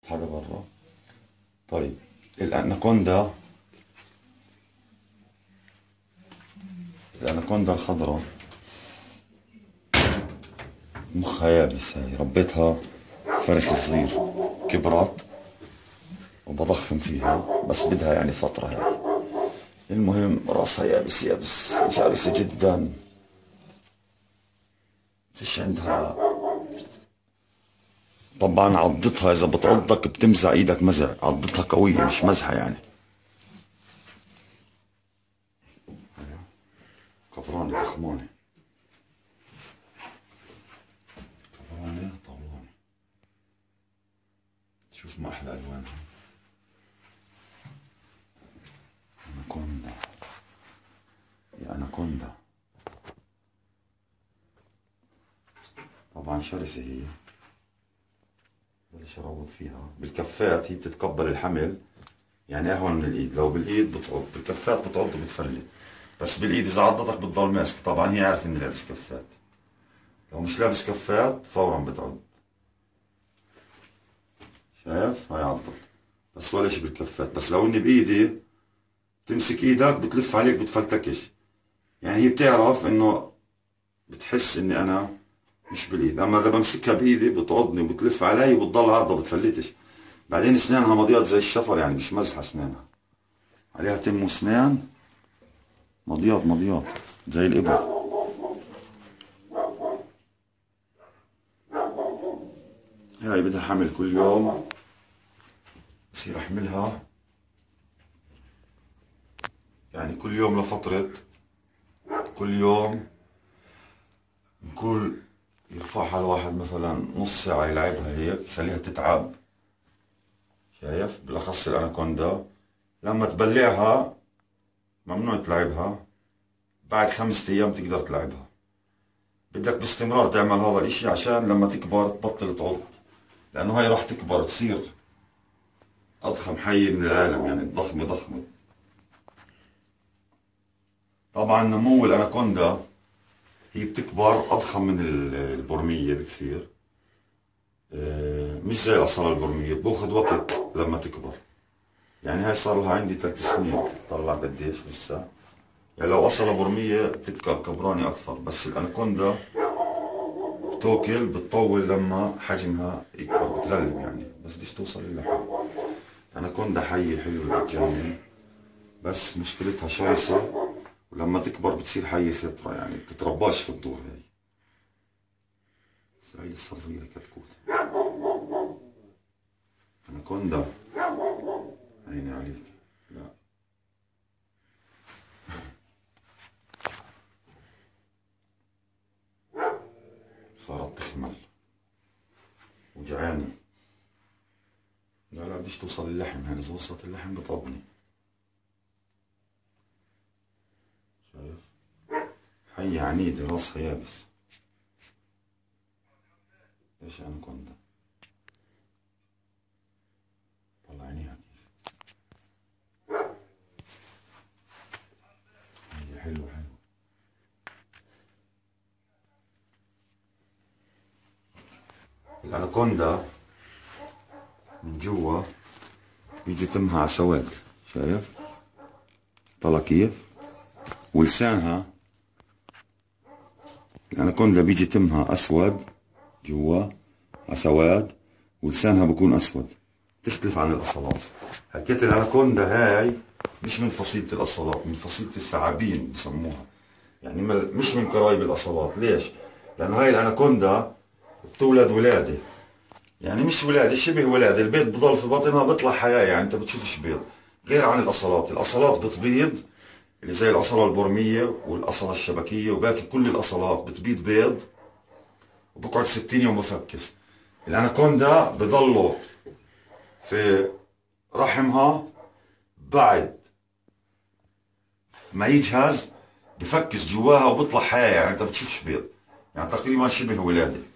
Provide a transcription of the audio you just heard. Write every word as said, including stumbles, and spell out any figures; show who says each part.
Speaker 1: حاجة برا. طيب الأناكوندا الأناكوندا الخضراء مخها يابس، هاي ربيتها فرخ صغير، كبرت وبضخم فيها بس بدها يعني فترة هاي. المهم راسها يابس يابس جالسة جدا، فيش عندها. طبعا عضتها اذا بتعضك بتمزع ايدك مزع، عضتها قوية مش مزحة يعني. كبرانة ضخمانة، كبرانة طولانة. شوف ما احلى الوانها. اناكوندا يا اناكوندا. طبعا شرسة هي، بلش اروض فيها. بالكفات هي بتتقبل الحمل يعني اهون من الايد. لو بالايد بتعض، بالكفات بتعض وبتفلت، بس بالايد اذا عضتك بتضل ماسك. طبعا هي عارفه اني لابس كفات، لو مش لابس كفات فورا بتعض. شايف هاي عضت، بس ولا شي بالكفات. بس لو اني بايدي تمسك ايدك بتلف عليك بتفلتكش. يعني هي بتعرف انه، بتحس اني انا مش بالايد. اما اذا بمسكها بايدي بتعضني وبتلف علي وبتضل عضة بتفلتش. بعدين اسنانها مضيات زي الشفر، يعني مش مزحة اسنانها، عليها تم واسنان مضيات مضيات زي الابر. هاي بدها حمل كل يوم، بصير احملها يعني كل يوم لفترة، كل يوم نقول يرفعها الواحد مثلا نص ساعة يلعبها هيك يخليها تتعب. شايف؟ بالاخص الاناكوندا لما تبلعها ممنوع تلعبها، بعد خمسة ايام تقدر تلعبها. بدك باستمرار تعمل هذا الاشي عشان لما تكبر تبطل تعض، لانه هاي راح تكبر تصير اضخم حية من العالم، يعني ضخمة ضخمة. طبعا نمو الاناكوندا هي بتكبر اضخم من البرمية بكثير، مش زي الاصالة البرمية، باخذ وقت لما تكبر. يعني هاي صار لها عندي ثلاث سنين، طلع قديش لسه. يعني لو اصلة برمية بتبقى كبراني اكثر، بس الاناكوندا بتوكل بتطول لما حجمها يكبر، بتغلب يعني، بس بديش توصل للحم. اناكوندا حية حلوة بتجنن، بس مشكلتها شرسة، ولما تكبر بتصير حية خطرة، يعني بتترباش في الدور. هاي بس هاي لسه صغيرة كتكوت. اناكوندا عيني عليك. لا صارت تخمل وجعانة. لا لا بديش توصل للحم، يعني اذا وصلت اللحم بتعضني. شايف؟ حية عنيدة راسها يابس. ايش اناكوندا؟ طلع عينيها كيف. هي حلوة حلوة. الاناكوندا من جوا بيجي تمها على سواد. شايف؟ طلع كيف؟ ولسانها، الاناكوندا بيجي تمها اسود جوا على سواد، ولسانها بكون اسود، تختلف عن الاصلات. حكيت الاناكوندا هاي مش من فصيلة الاصلات، من فصيلة الثعابين بسموها، يعني مش من قرايب الاصلات. ليش؟ لانه هاي الاناكوندا بتولد ولادة، يعني مش ولادة، شبه ولادة، البيض بضل في بطنها بيطلع حياة، يعني انت بتشوفش بيض. غير عن الاصلات، الاصلات بتبيض، اللي زي الاصلة البرمية والاصلة الشبكية وباقي كل الاصلات بتبيض بيض وبقعد ستين يوم بفكس. الاناكوندا بضلوا في رحمها بعد ما يجهز بفكس جواها وبيطلع حياة، يعني انت بتشوفش بيض، يعني تقريبا شبه ولادة.